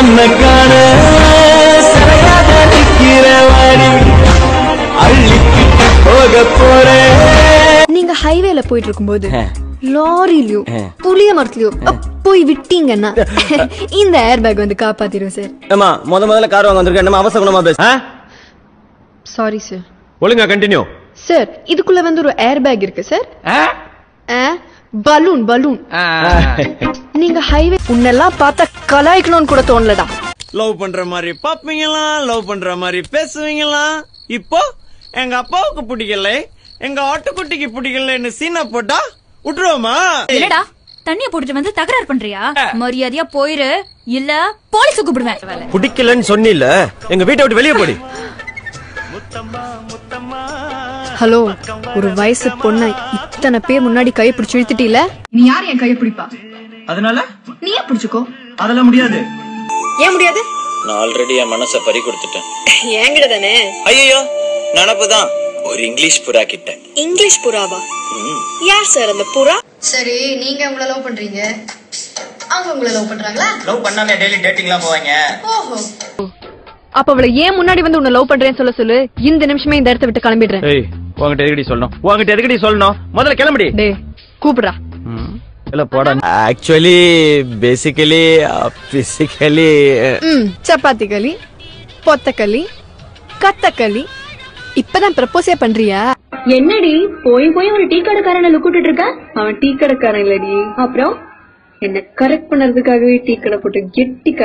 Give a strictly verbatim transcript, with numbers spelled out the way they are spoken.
ஒன்ன காண சரையாக நிக்கிற வாடி அள்ளிக்கிட்டு போக போறேன். நீங்க ஹைவேல போயிட்டு இருக்கும்போது லாரிலயோ புளிய மரத்துலயோ போய் விட்டீங்கன்னா இந்த ஏர் பேக் வந்து காப்பாத்திரும் சார். ஏமா முத முதல்ல கார் வாங்க வந்திருக்கேன், நம்ம அவசரமா பேச. Sorry sir. ஒழுங்கா கண்டினியூ. சார் இதுக்குள்ள வந்து ஒரு ஏர் பேக் இருக்கு சார். Balloon balloon. நீங்க ஹைவே உன்னெல்லாம் பார்த்தா கலாய்க்கணும்னு கூட தோணலடா. லவ் பண்ற மாதிரி பாப்பீங்களா, லவ் பண்ற மாதிரி பேசுவீங்களா? இப்போ எங்க அப்பாவுக்கு பிடிக்கல, எங்க ஆட்டுக்குட்டிக்கு பிடிக்கலன்னு சீனா போட்டா விட்டுருவோமா? இல்லடா, தண்ணிய போட்டுட்டு வந்து தகராறு பண்றியா? மரியாதையா போயிரு, இல்ல போலீஸ் கூப்பிடுவேன். பிடிக்கலன்னு சொன்னில, எங்க வீட்டை விட்டு வெளியே போடி. ஹலோ, ஒரு வயசு பொண்ண இத்தனை பேர் முன்னாடி கை பிடிச்சு இழுத்துட்டீல. நீ யார் என் கையை பிடிப்பா? அதனால நீயே பிடிச்சுக்கோ. அதெல்லாம் முடியாது. ஏன் முடியாது? நான் ஆல்ரெடி என் மனசை பறி கொடுத்துட்டேன். என்கிட்ட தானே? ஐயோ, நினப்புதான். ஒரு இங்கிலீஷ் புறா கிட்ட. இங்கிலீஷ் புறாவா? யார் சார் அந்த புறா? சரி, நீங்க உங்களை லவ் பண்றீங்க, அவங்க உங்களை லவ் பண்றாங்களா? லவ் பண்ணாம டெய்லி டேட்டிங்லாம் போவாங்க. ஓஹோ. அப்ப அவளை ஏன் முன்னாடி வந்து உன்னை லவ் பண்றேன்னு சொல்ல சொல்லு. இந்த நிமிஷமே இந்த இடத்தை விட்டு கிளம்பிடுறேன். ஏய், உன்கிட்ட எதுக்கடி சொல்லணும்? உன்கிட்ட எதுக்கடி சொல்லணும்? முதல்ல கிளம்புடி. டேய், கூப்பிடுறா. இல்ல போடா. ஆக்சுவலி பேசிக்கலி பிசிக்கலி ம் சப்பாத்தி களி, பொத்தக்களி, கத்தக்களி. இப்பதான் ப்ரப்போஸே பண்றியா? என்னடி போய் போய் ஒரு டீ கடைக்காரனை லுக்கிட்டு இருக்க? அவன் டீ கடைக்காரன் இல்லடி, அப்புறம் என்ன கரெக்ட் பண்ணறதுக்காகவே டீ கடை போட்டு கெட்டி